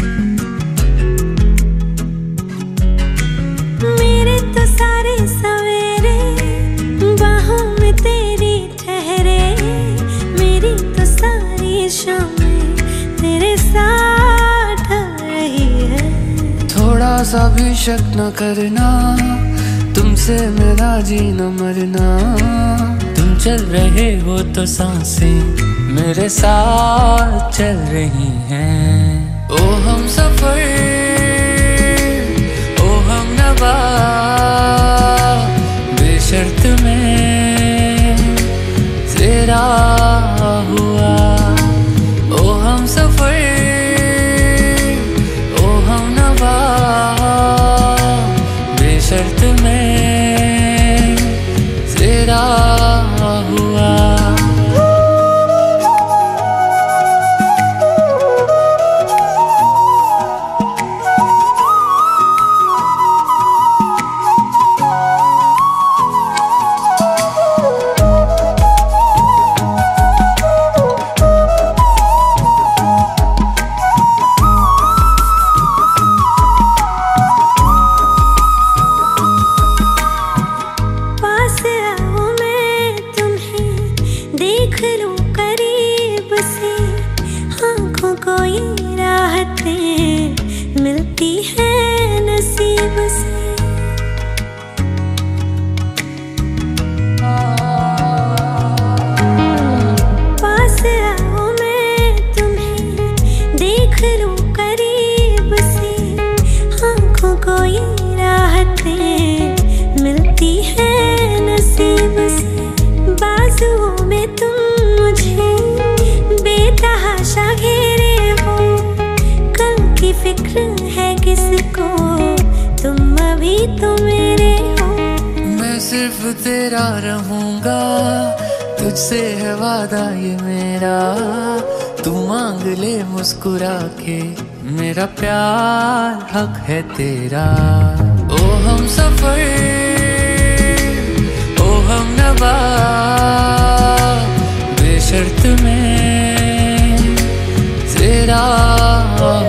मेरे तो सारे सवेरे बाहों में तेरी ठहरे, मेरी तो सारी शामें तेरे साथ रही है। थोड़ा सा भी शक न करना, तुमसे मेरा जीना मरना। तुम चल रहे हो तो सांसें मेरे साथ चल रही हैं। ओ हम सफर, ओ हम नवा, बेशर्त में तेरा हुआ। ओ हम सफर, ओ हम नवा, बेशर्त में तेरा हुआ। देख लूं करीब से, आँखों को ये राहतें मिलती है नसीब से। पास आओ मैं तुम्हें देख लूं करीब से, आँखों को ये राहतें मिलती है नसीब से। बाजुओं में तुम मुझे बेतहाशा घेरे हो, कल की फिक्र है किसको, तुम अभी तो मेरे हो। मैं सिर्फ तेरा रहूंगा, तुझसे है वादा ये मेरा। तू मांग ले मुस्कुरा के, मेरा प्यार हक है तेरा। ओ हम सफर, ओ हम नवा, बेशर्त में तेरा